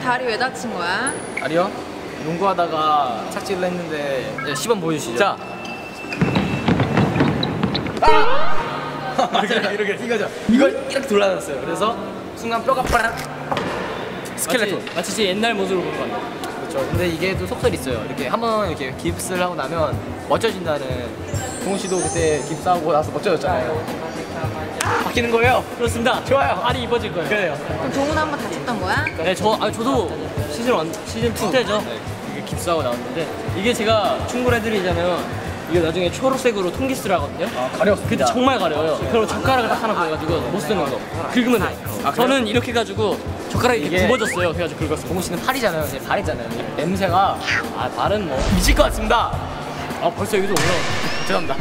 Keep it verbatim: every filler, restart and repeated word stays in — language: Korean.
다리 왜 다친 거야? 다리요? 농구하다가 착지를 했는데 네, 시범 보여주시죠. 자. 아! 이렇게 이거죠. 이걸 이렇게 돌아다녔어요. 그래서 순간 뼈가 빠락. 스켈레톤. 마치, 마치 제 옛날 모습을 본 거 같아요. 그렇죠. 근데 이게 또 속설이 있어요. 이렇게 한번 이렇게 깁스를 하고 나면 멋져진다는. 동훈 씨도 그때 깁스하고 나서 멋져졌잖아요. 바뀌는 거예요. 그렇습니다. 좋아요. 알이 입어질 거예요. 그래요. 그럼 동훈 한번 다쳤던 거야? 네, 저, 아, 저도 시즌 원, 시즌 투 때죠. 네, 이게 깁스하고 나왔는데 이게 제가 충고를 해드리자면 이게 나중에 초록색으로 통기스를 하거든요. 아, 가려웠습니다. 그때 정말 가려요. 그럼 젓가락을 딱 하나 보여가지고 못 쓰는 거 긁으면 돼요. 아, 저는 이렇게 해가지고 젓가락이 이렇게 이게- 굽어졌어요. 그래가지고 긁었어요. 동훈 씨는 팔이잖아요. 이제 발이잖아요. 냄새가 아, 발은 뭐 미칠 것 같습니다. 아, 벌써 여기서 올라와. 죄송합니다.